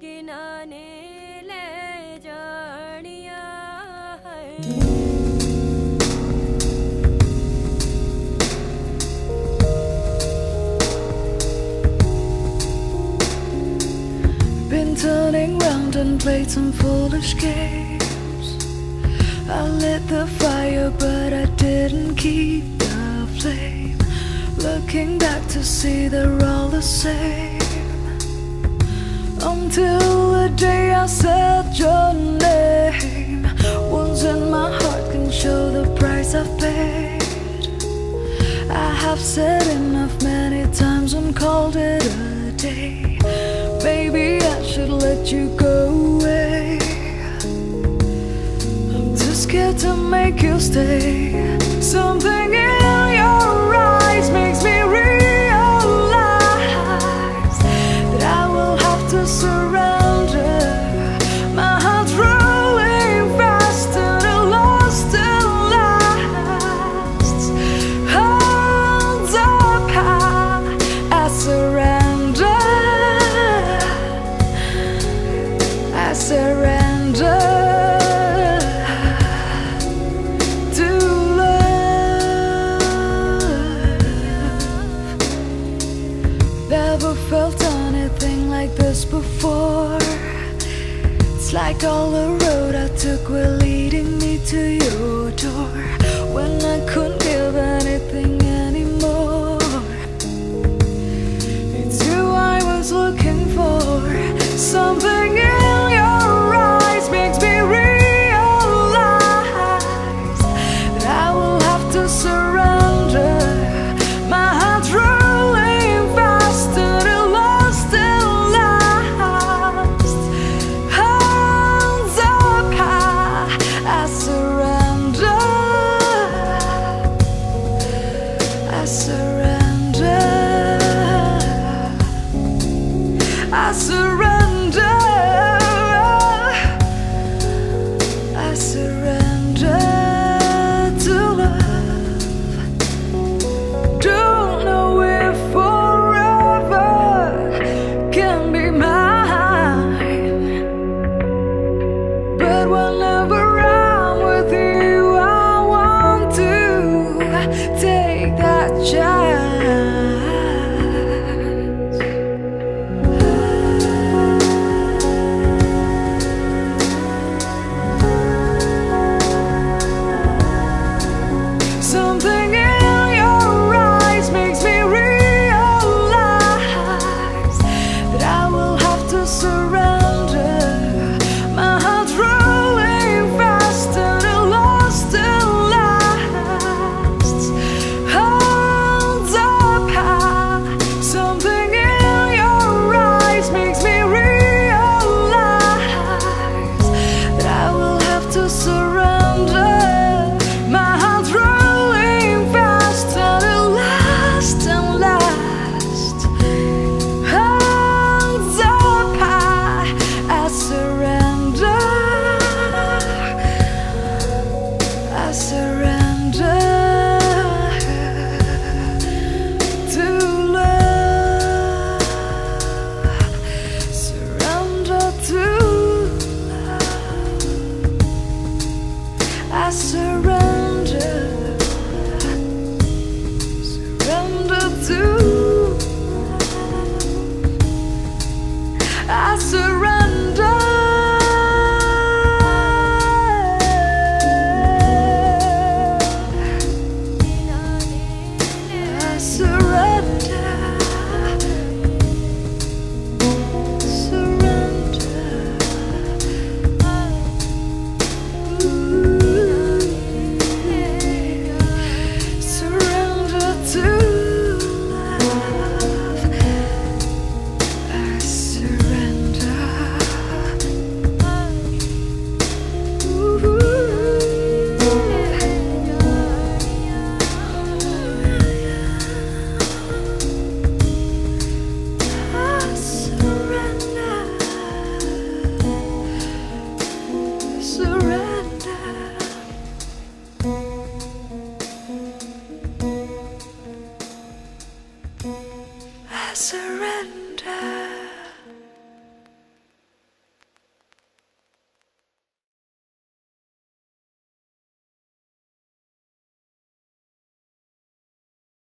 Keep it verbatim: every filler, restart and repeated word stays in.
किनाने ले जानिया है। Been turning round and played some foolish games. I lit the fire but I didn't keep the flame. Looking back to see they're all the same. Until the day I said your name. Wounds in my heart can show the price I've paid. I have said enough many times and called it a day. Maybe I should let you go away. I'm too scared to make you stay. Something in your eyes makes me realize that I will have to surrender. My heart's rolling faster than lost and last. Hands up high, I surrender. I surrender to love. Never felt anything like this before. It's like all the road I took were leading me to your door. When I couldn't give anything anymore, it's you I was looking for. Something in your eyes makes me realize that I will have to surrender. My heart's rolling faster than lost and last. Hands up high, I surrender. I surrender. I surrender. I surrender to love. Don't know if forever can be mine, but whenever I'm with you, I want to take that chance. Something in your eyes makes me realize that I will have to surrender. My heart's rolling faster than lost and last. Hands up high. Something in your eyes makes me realize that I will have to surrender. My heart's rolling faster than last and last. Hands up high, I surrender. I surrender to love. Surrender to love. I surrender. Surrender to love. I surrender.